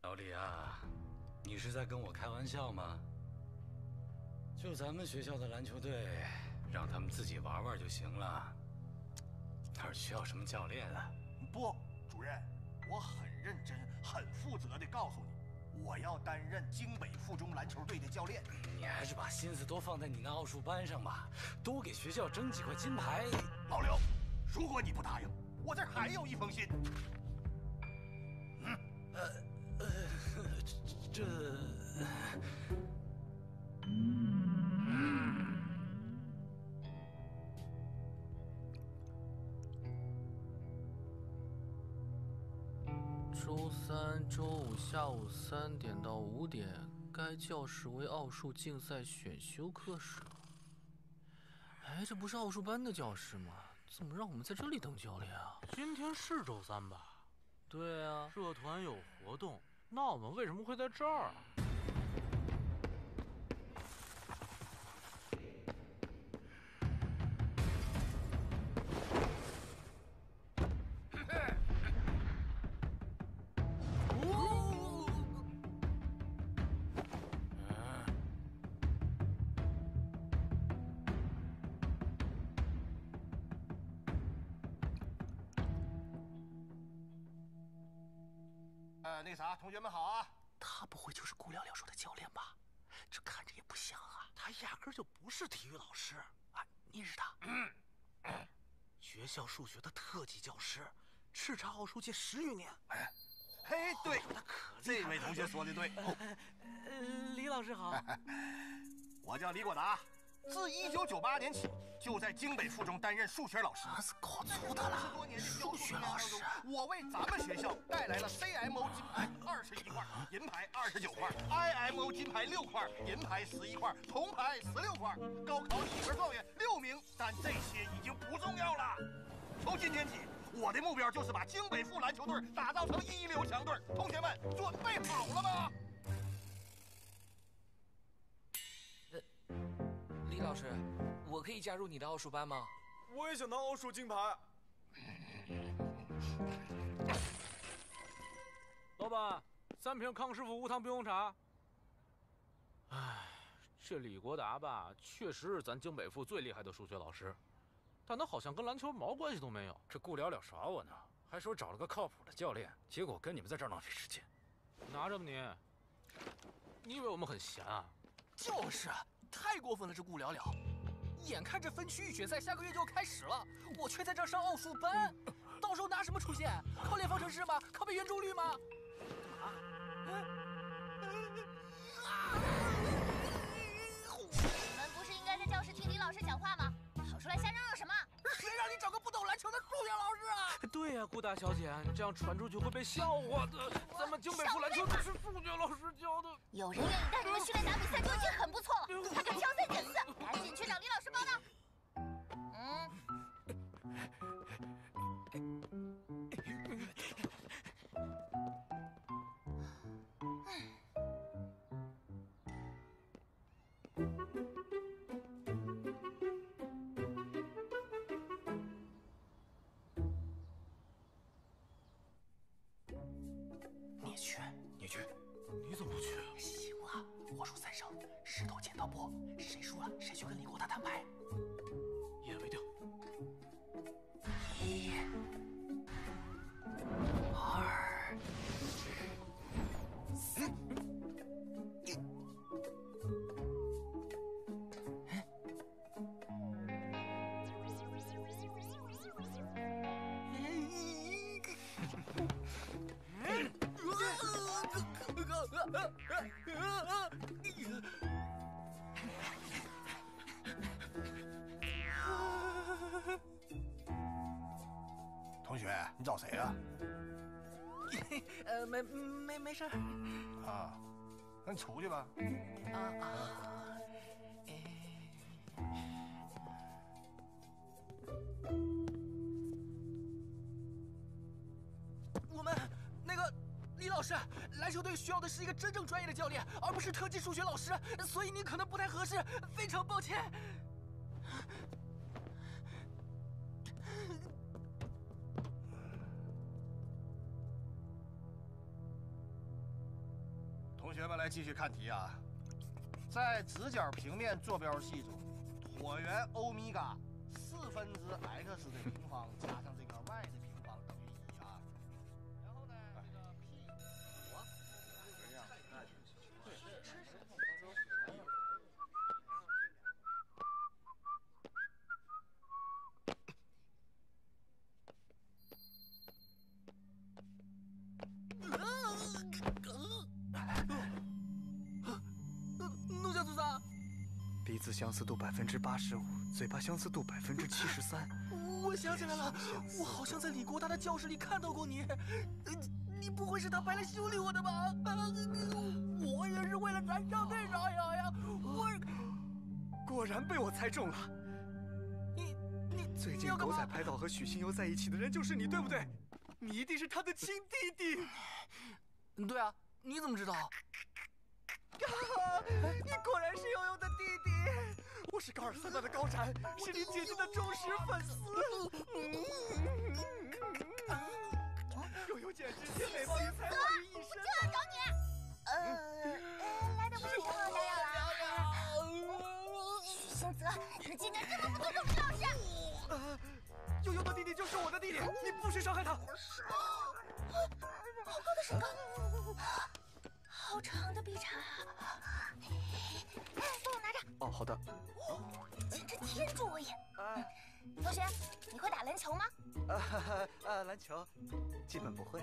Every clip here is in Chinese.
老李啊，你是在跟我开玩笑吗？就咱们学校的篮球队，让他们自己玩玩就行了，哪需要什么教练啊？ 不，主任，我很认真、很负责地告诉你，我要担任京北附中篮球队的教练。 你还是把心思多放在你那奥数班上吧，多给学校争几块金牌。 老刘，如果你不答应，我这儿还有一封信。 这。 周三、周五下午3点到5点，该教室为奥数竞赛选修课室。哎，这不是奥数班的教室吗？怎么让我们在这里等教练啊？ 今天是周3吧？ 对啊， 社团有活动，那我们为什么会在这儿啊？ 那个啥，同学们好啊！ 他不会就是顾聊聊说的教练吧？这看着也不像啊。 他压根就不是体育老师啊！你认识他？ 学校数学的特级教师，叱咤奥数界10余年。 哎，嘿，对，这位同学说的对。 李老师好， 我叫李果达，自1998年起就在京北附中担任数学老师。 那是搞错的了，数学老师。 我为咱们学校带来了 CMO 金牌21块，银牌29块 ，IMO 金牌6块，银牌11块，铜牌16块，高考体格状元6名。但这些已经不重要了。从今天起，我的目标就是把京北附篮球队打造成一流强队。同学们，准备好了吗？ 李老师，我可以加入你的奥数班吗？ 我也想当奥数金牌。 老板，3瓶康师傅无糖冰红茶。哎，这李国达吧，确实是咱京北附最厉害的数学老师，但他好像跟篮球毛关系都没有。 这顾聊聊耍我呢，还说找了个靠谱的教练，结果跟你们在这儿浪费时间。 拿着吧你，你以为我们很闲啊？ 就是，太过分了这顾聊聊。眼看着分区预选赛下个月就要开始了，我却在这儿上奥数班，到时候拿什么出现？靠练方程式吗？靠背圆周率吗？ 你们不是应该在教室听李老师讲话吗？跑出来瞎嚷嚷什么？ 谁让你找个不懂篮球的数学老师啊？ 对呀，顾大小姐，你这样传出去会被笑话的。咱们京北附篮球队是数学老师教的。 有人愿意带你们训练打比赛就已经很不错了，还敢挑3拣4，赶紧去找李老师报道。 你去，你怎么不去啊？行了，我数3声，石头剪刀布，谁输了谁去跟李国达摊牌。 一言为定。 1、2、3。 同学，你找谁啊？ 没事。 啊，那你出去吧。 我们那个李老师，篮球队需要的是一个真正专业的教练，而不是特级数学老师，所以你可能不太合适，非常抱歉。 同学们来继续看题啊。在直角平面坐标系中，椭圆欧米伽4分之 x 的平方加上这个 y 的平方等于1啊。然后呢，这个 p 奴家祖上， 鼻子相似度85%，嘴巴相似度73%。 我想起来了，我好像在李国大的教室里看到过你。你不会是他派来修理我的吧？我也是为了燃烧队着想呀。 果然被我猜中了。 你最近狗仔拍到和许新游在一起的人就是你，对不对？你一定是他的亲弟弟。 对啊，你怎么知道？ 你果然是悠悠的弟弟。我是高尔三大的高产，是你姐姐的忠实粉丝。悠悠简直集美貌与才华于一身。 就要找你。来的不是时候，瑶瑶了。许星泽，你今天这么不尊重李老师！ 悠悠的弟弟就是我的弟弟，你不许伤害他。 好高的身高，好长的臂长啊！帮我拿着。 哦，好的。 简直天助我也！同学，你会打篮球吗？ 篮球基本不会。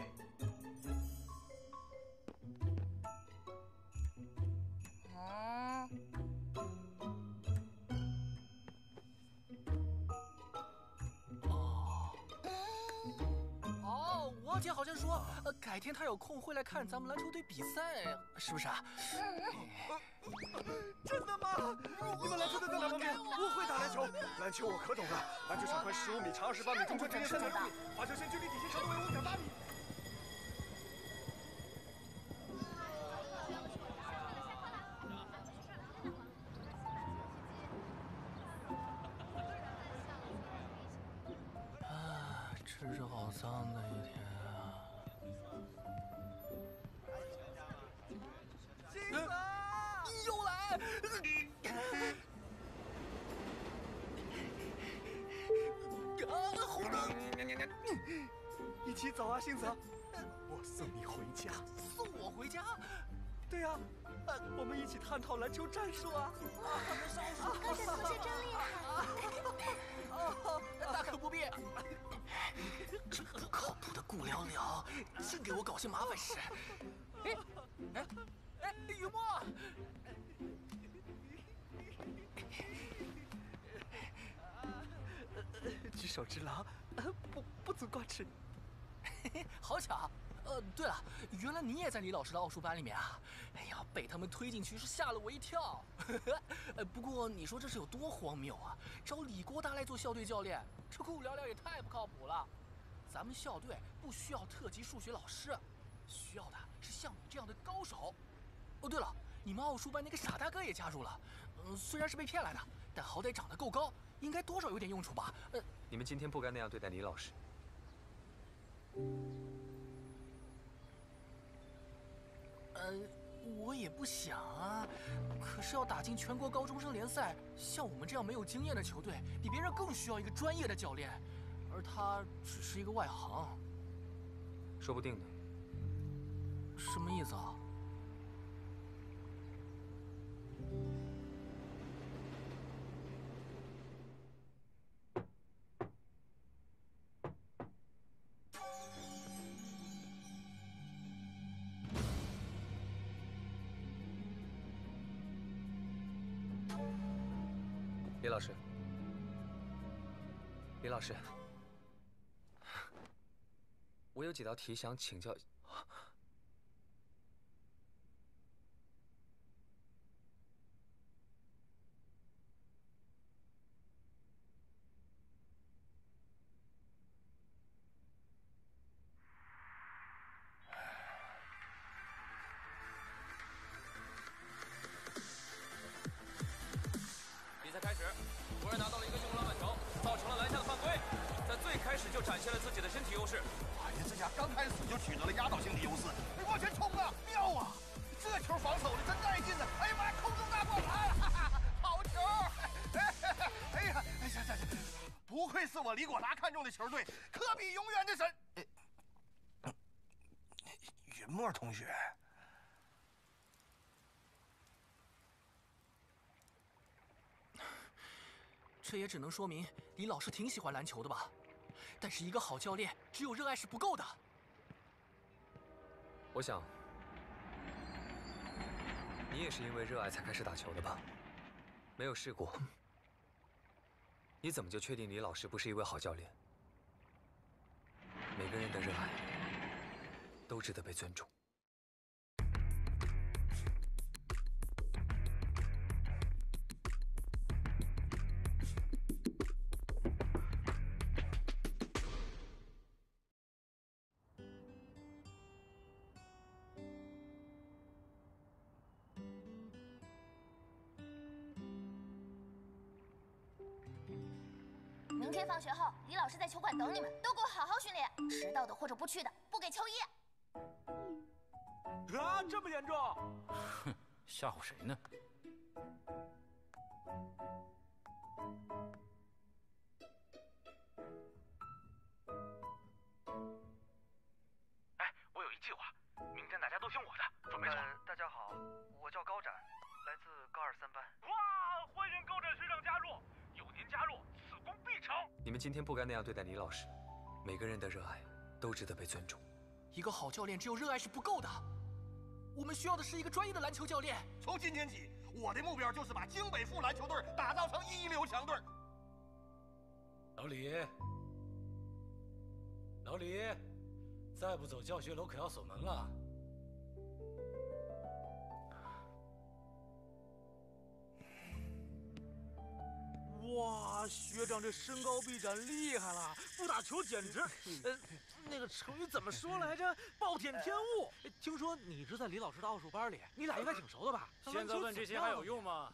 我姐好像说，改天她有空会来看咱们篮球队比赛，是不是啊？ 真的吗？你们篮球队在哪方面？我会打篮球，篮球我可懂了。篮球场宽15米，长28米，中距离3.6米，罚球线距离底线长度为5.8米。 真是好丧的一天啊！ 星泽， 又来！红灯！ 一起走啊，星泽！我送你回家。 送我回家？ 对呀，我们一起探讨篮球战术啊！ 高山同学真厉害！ 大可不必。这不靠谱的顾聊聊，净给我搞些麻烦事。雨墨， 举手之劳，不足挂齿。 好巧。对了，原来你也在李老师的奥数班里面啊！哎呀，被他们推进去是吓了我一跳。不过你说这是有多荒谬啊？找李国达来做校队教练，这顾聊聊也太不靠谱了。咱们校队不需要特级数学老师，需要的是像你这样的高手。哦，对了，你们奥数班那个傻大哥也加入了，虽然是被骗来的，但好歹长得够高，应该多少有点用处吧？ 你们今天不该那样对待李老师。 我也不想啊，可是要打进全国高中生联赛，像我们这样没有经验的球队，比别人更需要一个专业的教练，而他只是一个外行。 说不定呢。 什么意思啊？ 李老师，李老师，我有几道题想请教。 比赛开始，湖人拿到了一个用篮板球，造成了篮下的犯规，在最开始就展现了自己的身体优势。 哎呀，这家刚开始就取得了压倒性的优势，往前冲啊，妙啊！这球我李果达看中的球队可比永远的神。云墨同学， 这也只能说明李老师挺喜欢篮球的吧。但是一个好教练，只有热爱是不够的。 我想，你也是因为热爱才开始打球的吧？没有试过，你怎么就确定李老师不是一位好教练？每个人的热爱都值得被尊重。 明天放学后，李老师在球馆等你们，都给我好好训练。迟到的或者不去的，不给球衣。 啊，这么严重？ 哼，吓唬谁呢？ 哎，我有一计划，明天大家都听我的，准备做。 大家好，我叫高展，来自高2-3班。 哇，欢迎高展学长加入，有您加入，此功必成。 你们今天不该那样对待李老师，每个人的热爱都值得被尊重。 一个好教练只有热爱是不够的，我们需要的是一个专业的篮球教练。 从今天起，我的目标就是把京北副篮球队打造成一流强队。 老李，老李，再不走，教学楼可要锁门了。 哇，学长这身高臂展厉害了，不打球简直……那个成语怎么说来着？暴殄天物。听说你一直在李老师的奥数班里，你俩应该挺熟的吧？ 现在问这些还有用吗？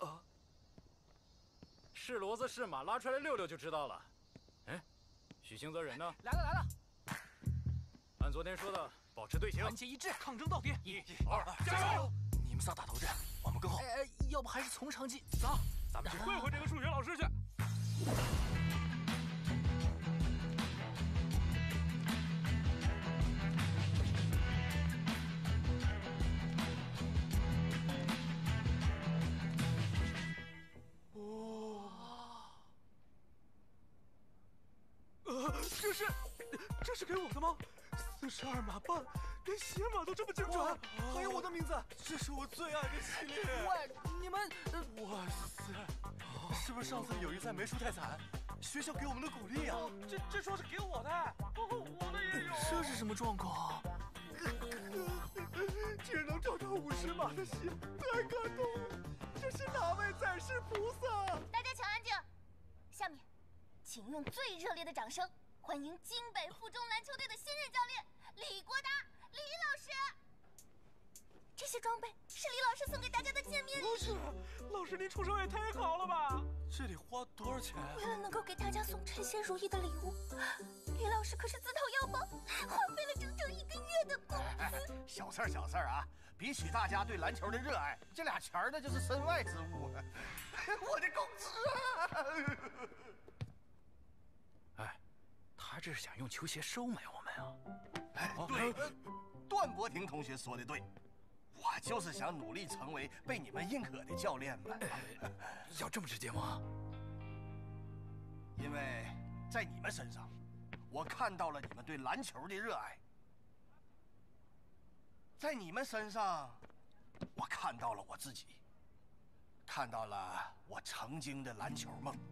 是骡子是马，拉出来溜溜就知道了。哎，许兴泽人呢？ 来了来了， 按昨天说的，保持队形， 团结一致，抗争到底。 1、2，加油！ 你们仨打头阵，我们跟后。 要不还是从长计。 走，咱们去会会这个数学老师去。 这是给我的吗？42码半，连鞋码都这么精准，还有我的名字，这是我最爱的系列。 喂，你们， 哇塞，是不是上次友谊赛没输太惨？学校给我们的鼓励呀？这说是给我的，我的也有。 这是什么状况？ 竟然能找到50码的鞋，太感动了！这是哪位在世菩萨？ 大家请安静。下面，请用最热烈的掌声欢迎京北附中篮球队的新任教练李国达李老师。这些装备是李老师送给大家的见面礼。 不是，老师您出手也太好了吧！这得花多少钱啊？ 为了能够给大家送称心如意的礼物，李老师可是自掏腰包，花费了整整1个月的工资。 小事儿小事儿啊，比起大家对篮球的热爱，这俩钱儿那就是身外之物。我的工资啊！ 哎，他这是想用球鞋收买我们啊！ 对，段博婷同学说的对，我就是想努力成为被你们认可的教练嘛。 要这么直接吗？ 因为在你们身上，我看到了你们对篮球的热爱；在你们身上，我看到了我自己，看到了我曾经的篮球梦。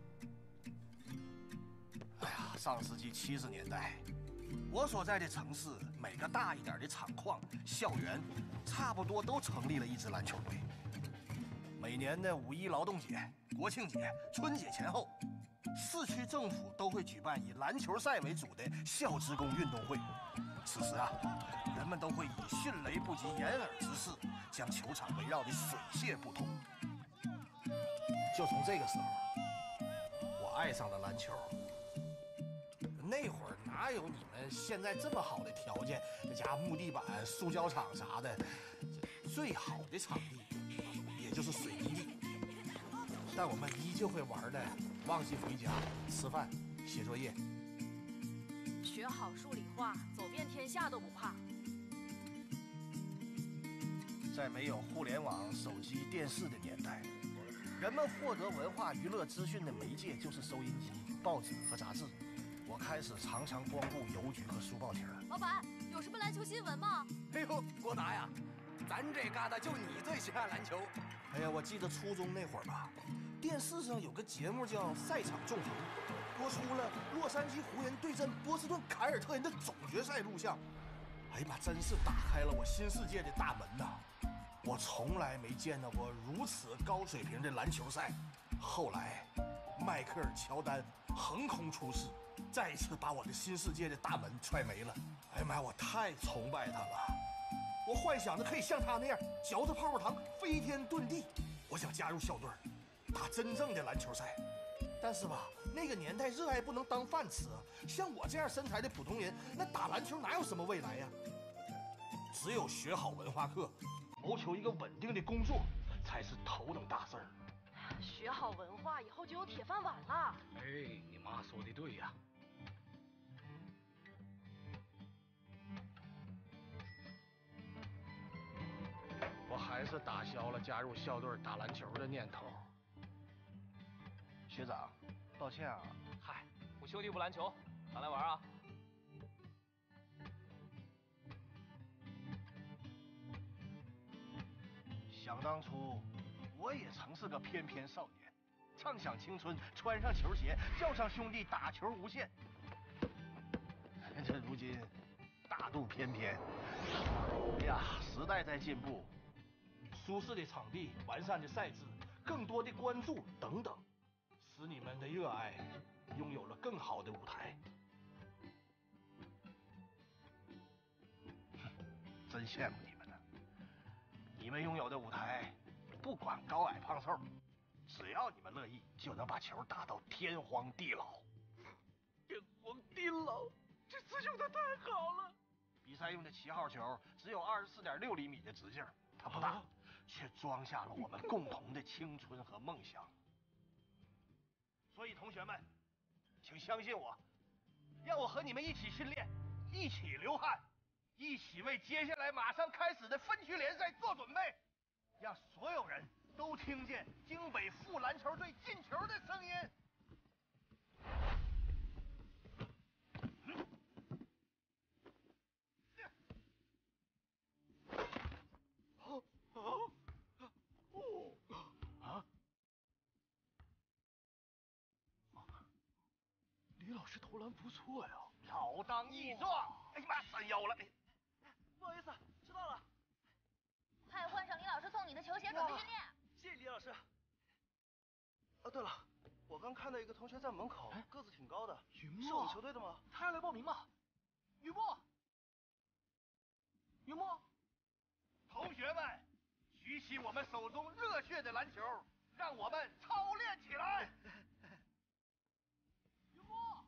哎呀，上世纪70年代，我所在的城市每个大一点的厂矿、校园，差不多都成立了一支篮球队。每年的5一劳动节、国庆节、春节前后，市区政府都会举办以篮球赛为主的校职工运动会。此时啊，人们都会以迅雷不及掩耳之势，将球场围绕的水泄不通。就从这个时候，我爱上了篮球。那会儿哪有你们现在这么好的条件？这家木地板、塑胶场啥的，最好的场地也就是水泥地。但我们依旧会玩的，忘记回家吃饭、写作业， 学好数理化，走遍天下都不怕。 在没有互联网、手机、电视的年代，人们获得文化娱乐资讯的媒介就是收音机、报纸和杂志。我开始常常光顾邮局和书报亭。 老板，有什么篮球新闻吗？ 哎呦，郭达呀，咱这旮瘩就你最喜欢篮球。 哎呀，我记得初中那会儿吧，电视上有个节目叫《赛场纵横》，播出了洛杉矶湖人对阵波士顿凯尔特人的总决赛录像。哎呀妈，真是打开了我新世界的大门呐！我从来没见到过如此高水平的篮球赛。后来，迈克尔·乔丹横空出世，再一次把我的新世界的大门踹没了。哎呀妈，我太崇拜他了！我幻想着可以像他那样嚼着泡泡糖飞天遁地。我想加入校队，打真正的篮球赛。但是吧，那个年代热爱不能当饭吃啊！像我这样身材的普通人，那打篮球哪有什么未来呀？只有学好文化课，谋求一个稳定的工作，才是头等大事儿。 学好文化以后就有铁饭碗了。 哎，你妈说的对呀。 我还是打消了加入校队打篮球的念头。学长，抱歉啊。 嗨，我兄弟不篮球，常来玩啊。 想当初，我也曾是个翩翩少年，畅想青春，穿上球鞋，叫上兄弟打球无限。这如今，大肚翩翩。哎呀，时代在进步，舒适的场地、完善的赛制、更多的关注等等，使你们的热爱拥有了更好的舞台。真羡慕你们呢！你们拥有的舞台，不管高矮胖瘦，只要你们乐意，就能把球打到天荒地老。 天荒地老，这词用的太好了。 比赛用的7号球只有24.6厘米的直径，它不大，却装下了我们共同的青春和梦想。所以同学们，请相信我，让我和你们一起训练，一起流汗，一起为接下来马上开始的分区联赛做准备，让所有人都听见京北副篮球队进球的声音。 李老师投篮不错呀， 老当益壮。哎呀妈，闪腰了！ 不好意思，知道了。 快换上李老师送你的球鞋，准备训练。 谢谢李老师。 啊，对了，我刚看到一个同学在门口，个子挺高的， 云墨是我们球队的吗？ 他要来报名吗？云墨，云墨， 同学们，举起我们手中热血的篮球，让我们操练起来！ 云墨，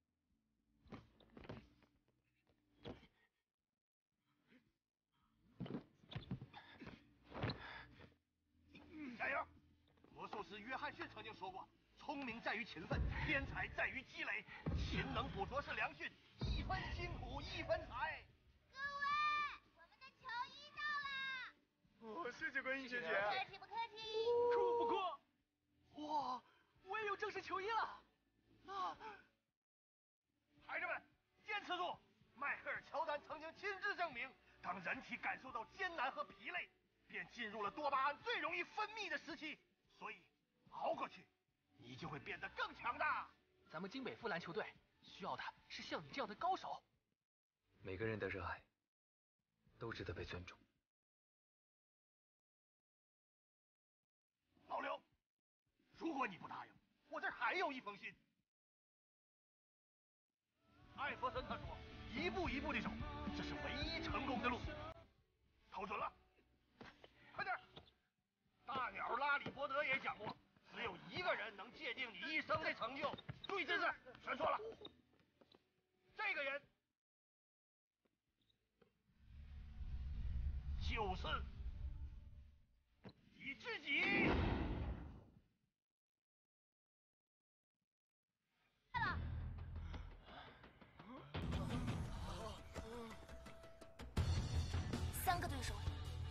加油！魔术师约翰逊曾经说过，聪明在于勤奋，天才在于积累，勤能补拙是良训，一分辛苦一分财。 各位，我们的球衣到啦！ 哦，谢谢观音姐姐。 不客气不客气。 酷不酷？哇，我也有正式球衣了！啊！ 孩子们，坚持住！迈克尔·乔丹曾经亲自证明，当人体感受到艰难和疲累，便进入了多巴胺最容易分泌的时期。所以，熬过去，你就会变得更强大。 咱们京北副篮球队需要的是像你这样的高手。 每个人的热爱都值得被尊重。 老刘，如果你不答应，我这儿还有一封信。艾弗森他说，一步一步地走，这是唯一成功的路。投准了，快点！大鸟拉里伯德也讲过，只有一个人能界定你一生的成就。注意姿势，全说了。这个人就是你自己。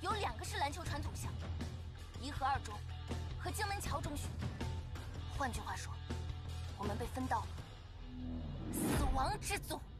有2个是篮球传统校，1和2中和荆门桥中学。换句话说，我们被分到了死亡之组。